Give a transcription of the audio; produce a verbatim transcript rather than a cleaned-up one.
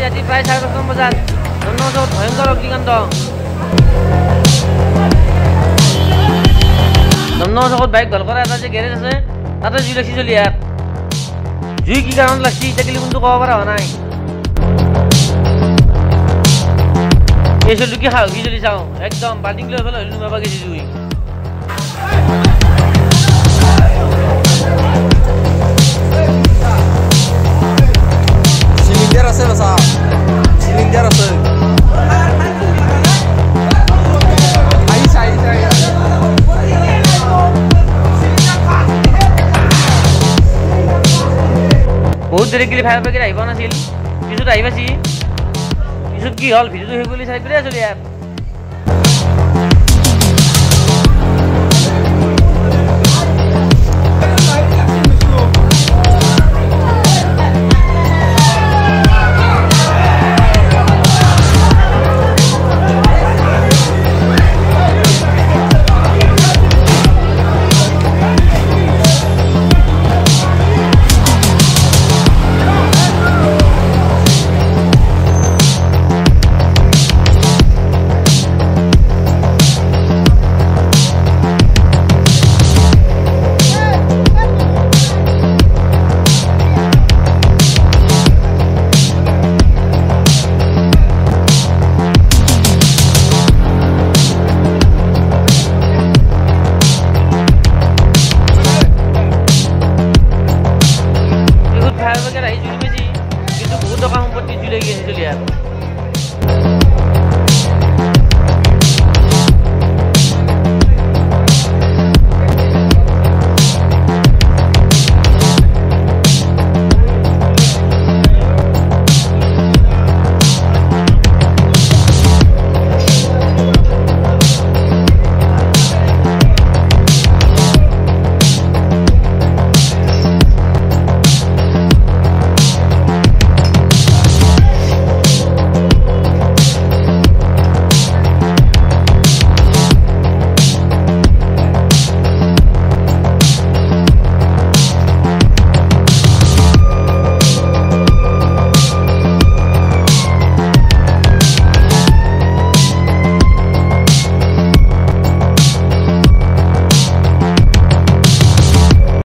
ৰাতি প্ৰায় চাৰে দহটামান বজাত দমদম চহৰত ভয়ংকৰ অগ্নিকাণ্ড। দমদম চহৰত বাইক ভাল কৰা এটা যে গেৰেজ আছে তাতে জুই লাগছি চলি ইয়াত। জুই কি কাৰণত লাগছি এতিয়া কিন্তু কোনটো ক'ব পৰা হোৱা নাই। এই চলিটো কি সাহসী চলি চাওঁ একদম বাল্টিং লৈ পেলাই হলো নোমাবা গেছি জুই। সিলিন্ডার আছে বাসা সিলিন্ডার আছে আই সাই সাই বহুত দেৰি গেলি ফায়াৰ ব্ৰিগেড আহিব নাছিল পিছত আহি পাইছি পিছত কি হ'ল ভিডিঅ'টো সেই বুলি চাই পেলাই চলি ইয়াত।